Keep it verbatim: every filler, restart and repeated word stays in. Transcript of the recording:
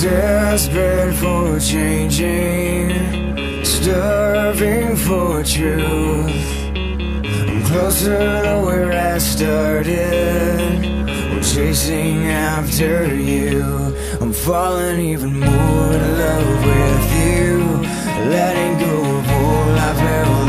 Desperate for changing, starving for truth. I'm closer to where I started, I'm chasing after you. I'm falling even more in love with you, letting go of all I've held